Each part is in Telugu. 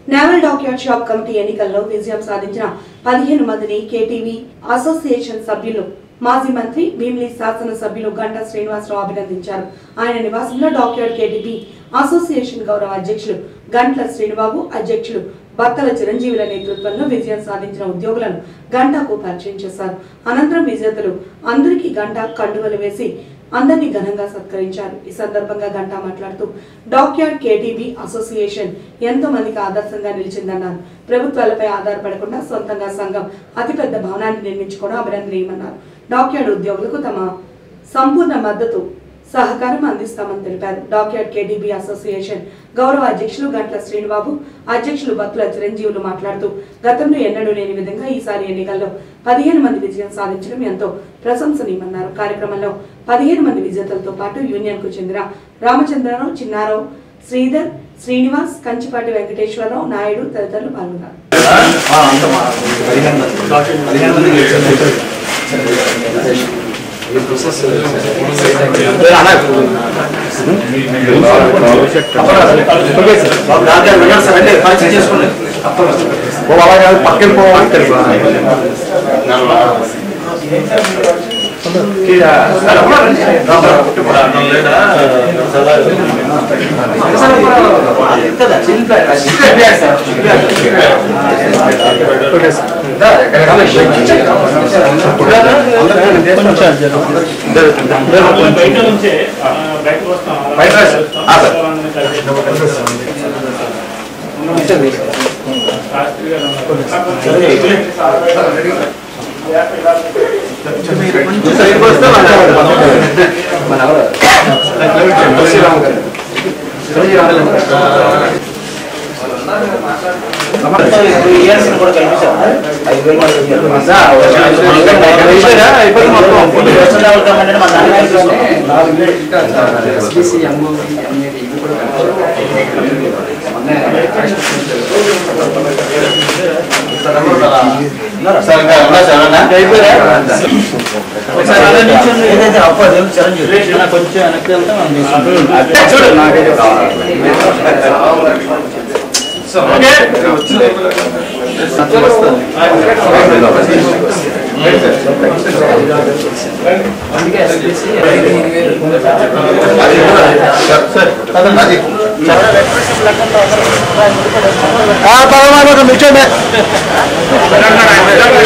నేవల్ డాక్యార్డ్ షాప్ కమిటీ ఎన్నికల్లో విజయం సాధించిన 15 మందిని కేటీవీ అసోసియేషన్ సభ్యులు మాజీ మంత్రి భీమిలి శాసన సభ్యులు గంటా శ్రీనివాసరావు అభినందించారు. ఆయన నివాసంలో డాక్యార్డ్ కేటీవీ అసోసియేషన్ గౌరవ అధ్యక్షులు గంట్ల శ్రీనిబాబు, అధ్యక్షులు బత్తల చిరంజీవుల నేతృత్వంలో విజయం సాధించిన ఉద్యోగులను గంటాకు పరిచయం చేశారు. అనంతరం విజేతలు అందరికీ గంటా కండువలు వేసి అందరినీ ఘనంగా సత్కరించారు. ఈ సందర్భంగా గంటా మాట్లాడుతూ డాక్యార్డ్ కేటీబీ అసోసియేషన్ ఎంతో మందికి ఆదర్శంగా నిలిచిందన్నారు. ప్రభుత్వాలపై ఆధారపడకుండా సొంతంగా సంఘం అతిపెద్ద భవనాన్ని నిర్మించుకోవడం అభినందనీయమన్నారు. డాక్యార్డ్ ఉద్యోగులకు తమ సంపూర్ణ మద్దతు సహకారం అందిస్తామని తెలిపారు. డాక్యార్డ్ కేటీబీ అసోసియేషన్ గౌరవ అధ్యక్షులు గంట్ల శ్రీనిబాబు, అధ్యక్షులు బత్తుల చిరంజీవులు మాట్లాడుతూ గతంలో ఎన్నడూ లేని విధంగా ఈసారి ఎన్నికల్లో 15 మంది విజయం సాధించడం ఎంతో ప్రశంసనీయమన్నారు. కార్యక్రమంలో 15 మంది విజేతలతో పాటు యూనియన్ కు చెందిన రామచంద్రరావు, చిన్నారావు, శ్రీధర్, శ్రీనివాస్, కంచిపాటి వెంకటేశ్వరరావు నాయుడు తదితరులు పాల్గొన్నారు.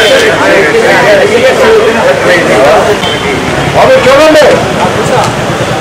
చూడండి